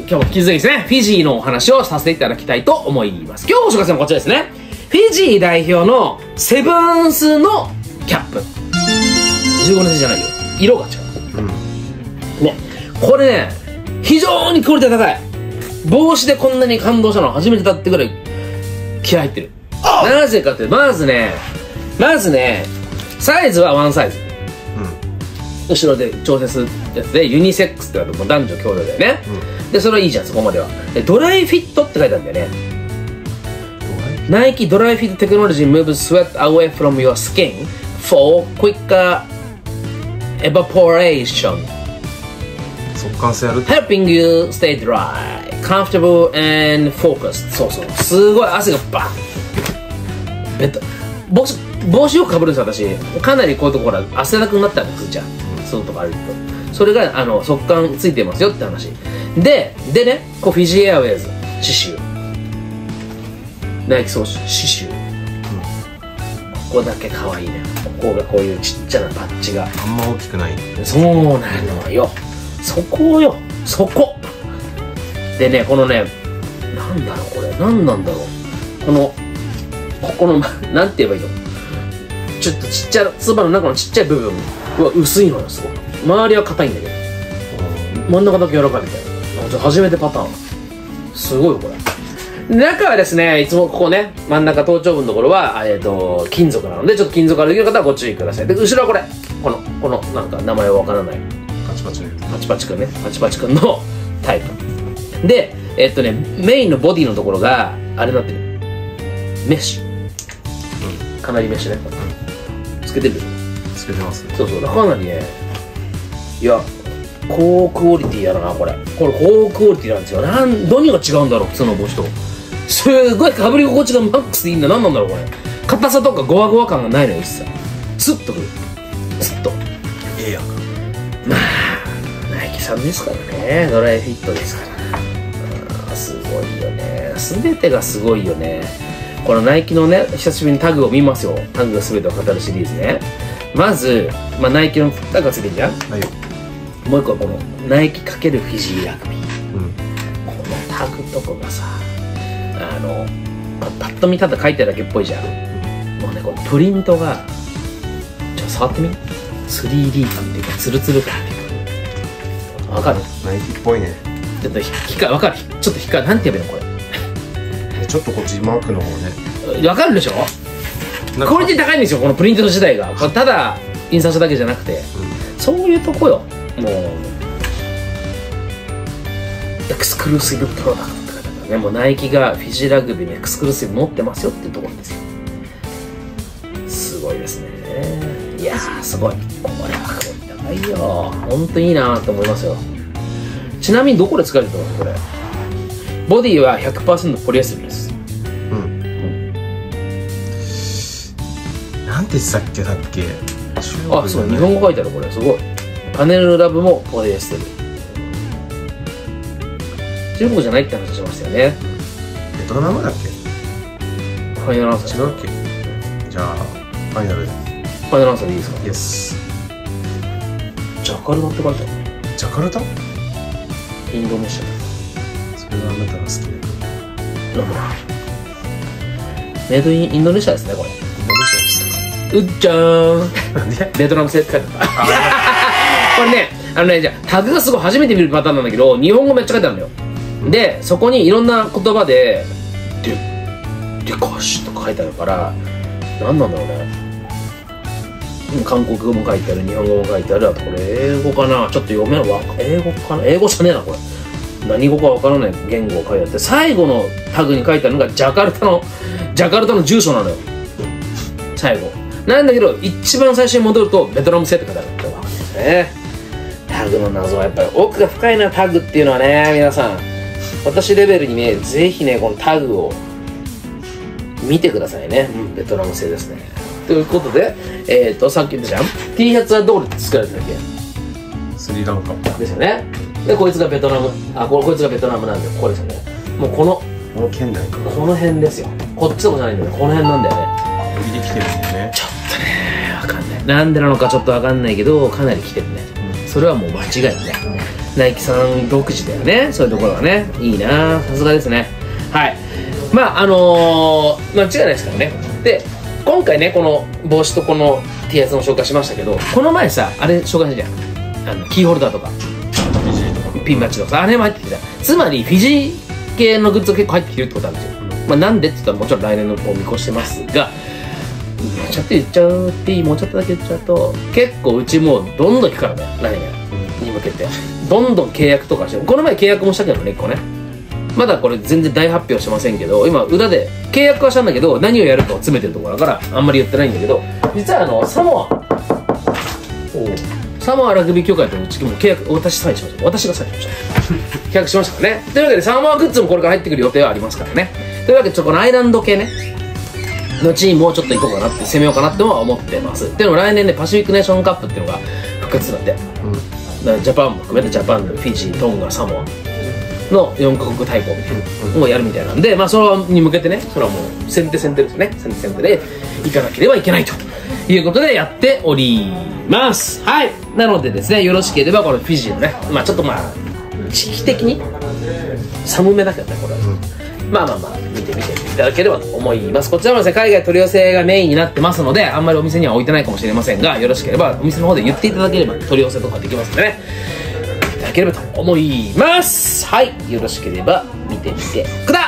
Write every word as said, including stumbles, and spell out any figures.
今日も引き続きですね、フィジーのお話をさせていただきたいと思います。今日ご紹介するのはこちらですね。フィジー代表のセブンスのキャップ。じゅうごねん製じゃないよ。色が違う。うん、ね。これね、非常にクオリティが高い。帽子でこんなに感動したのは初めてだってぐらい気合入ってる。なぜかって、まずね、まずね、サイズはワンサイズ。うん、後ろで調整するやつで、ユニセックスって言われても男女共同だよね。うん、で、それはいいじゃん、そこまでは。で、ドライフィットって書いてあるんだよね。ナイキドライフィットテクノロジー moves sweat away from your skin for quicker evaporation. 速乾性ある Helping you stay dry, comfortable and focused. そうそう。すごい汗がバン。ベッド。帽子、帽子よくかぶるんですよ、私。かなりこういうところから汗だくになったんですじゃん。そのとこ歩くと。それが、あの、速乾ついてますよって話。で、でね、こうフィジーエアウェイズ、刺繍。ナイキそう刺繍、うん、ここだけ可愛いね。ここがこういうちっちゃなバッジがあんま大きくない。 そうなのよ。そこよ、そこでね、このね、なんだろうこれ、なんなんだろう、このここのなんて言えばいいの、ちょっとちっちゃなつばの中のちっちゃい部分は薄いのよ。すごく周りは硬いんだけど、真ん中だけ柔らかいみたいな。初めてパターン。すごいよこれ。中はですね、いつもここね、真ん中頭頂部のところは、えーと、金属なので、ちょっと金属ができる方はご注意ください。で、後ろはこれ。この、この、なんか名前はわからない。 パチパチね。パチパチくんね。パチパチくんのタイプ。で、えっとね、メインのボディのところが、あれになってる。メッシュ。うん。かなりメッシュね。うん。つけてるでしょ。 つけてますね。 そうそう。かなりね、いや、高クオリティやな、これ。これ高クオリティなんですよ。なん、何が違うんだろう、普通の帽子と。すごい被り心地がマックスでいいんだ。何なんだろうこれ。硬さとかゴワゴワ感がないのよ一切。スッとくる。スッと。 ええやんか。 まあナイキさんですからね。ドライフィットですから。あすごいよね。全てがすごいよね。このナイキのね、久しぶりにタグを見ますよ。タグが全てを語るシリーズね。まず、まあ、ナイキのタグがついてるじゃん。はい、もう一個はこのナイキ×フィジーラグビー。うん、このタグとかがさ、あのパッと見ただ書いてるだけっぽいじゃん。もうね、このプリントがちょっと触ってみ。 スリーディー 感っていうかツルツル感っていうかわかる。 ナイキっぽいね。 ちょっと光わかる。ちょっと光なんて言えばいいのこれ。ちょっとこっちマークの方ね。わかるでしょ。クオリティ高いんですよこのプリント自体が。ただ印刷だけじゃなくて、うん、そういうとこよ。もうエクスクルーシブプロダクト。ね、もうナイキがフィジーラグビーのエクスクルーシブ持ってますよっていうところですよ。すごいですね。いやーすごい。これはクオリティ高いよ。ほんといいなーって思いますよ。ちなみにどこで使われてるのこれ。ボディは ひゃくパーセント ポリエステルです。うん、うん、 なんて言ってたっけだっけ。 あ、そう、日本語書いてあるこれ。すごい。パネルラブもポリエステル。中国じゃないって話しましたよね。 ベトナムだっけ。 ファイナルアンサー。 違うっけ。じゃあファイナルで。 ファイナルアンサーでいいですか。 イエス。 ジャカルタって書いてある。 ジャカルタ。 インドネシア。 それがあなたが好きだ。 メイドインインドネシアですねこれ。インドネシアでしたか。 うっちゃーん。 なんでベトナム製って書いてあった。これね、あのね、じゃあタグがすごい初めて見るパターンなんだけど、日本語めっちゃ書いてあるのよ。で、そこにいろんな言葉でデュデュコシとか書いてあるから、何なんだろうね。韓国語も書いてある、日本語も書いてある。あとこれ英語かな、ちょっと読めない。英語かな、英語じゃねえなこれ。何語かわからない言語を書いてあって、最後のタグに書いてあるのがジャカルタのジャカルタの住所なのよ。最後なんだけど、一番最初に戻るとベトナム製って書いてあるってわかるんですね。タグの謎はやっぱり奥が深いな。タグっていうのはね、皆さん私レベルにね、ぜひねこのタグを見てくださいね。うん、ベトナム製ですね。ということで、えっとさっき言ったじゃん、 T シャツはどこで作られてるんだっけ。スリランカですよね。でこいつがベトナム、あここいつがベトナムなんで、ここですよね。もうこのこの県内か、 この辺ですよ。こっちとかじゃないんだよね、この辺なんだよね。 寄りで来てるんだよね。 ちょっとねわかんない、なんでなのかちょっとわかんないけど、かなり来てるね。うん、それはもう間違いない。 ナイキさん独自だよね、そういうところはね。いいな、さすがですね。はい。まああのー、間違いないですからね。で今回ね、この帽子とこの T シャツの紹介しましたけど、この前さあれ紹介したじゃん、あのキーホルダーとかピンバッジとかさ、あれも入ってきた。つまりフィジー系のグッズが結構入ってきてるってことなんですよ。まあなんでって言ったらもちろん来年のを見越してますが、もうちょっと言っちゃうっていい、もうちょっとだけ言っちゃうと、結構うちもうどんどん行くからね、来年に向けてどんどん契約とかして、この前契約もしたけどね、いっこね。まだこれ全然大発表してませんけど、今裏で契約はしたんだけど、何をやるかを詰めてるところだからあんまり言ってないんだけど、実はあのサモアサモアラグビー協会とうちも契約、私サインしました。私がサインしました契約しましたからね。というわけでサモアグッズもこれから入ってくる予定はありますからね。というわけでちょっとこのアイランド系ねのチームもうちょっと行こうかなって、攻めようかなっては思ってます。っていうのも来年ね、パシフィックネーションカップっていうのが復活するんで、うん、だからジャパンも含めてジャパン、フィジー、トンガ、サモアのよんカ国対抗みたいなのをやるみたいなんで、まあそれに向けてね、それはもう先手先手ですね、先手先手で行かなければいけないということでやっております。はい。なのでですね、よろしければこのフィジーのね、まあちょっとまあ時期的に寒めだけどね、これは、うん、まあまあまあ見てみていただければと思います。こちらもですね、海外取り寄せがメインになってますので、あんまりお店には置いてないかもしれませんが、よろしければお店の方で言っていただければ取り寄せとかできますのでね、いただければと思います。はい。よろしければ見てみてください。